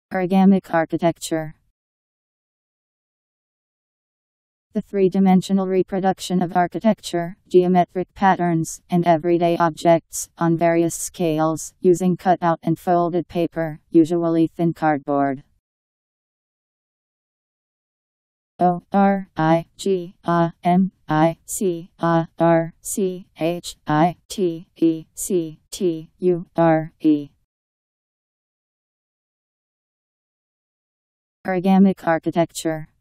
Origamic architecture. The three-dimensional reproduction of architecture, geometric patterns, and everyday objects, on various scales, using cut-out and folded paper, usually thin cardboard. Origamic architecture.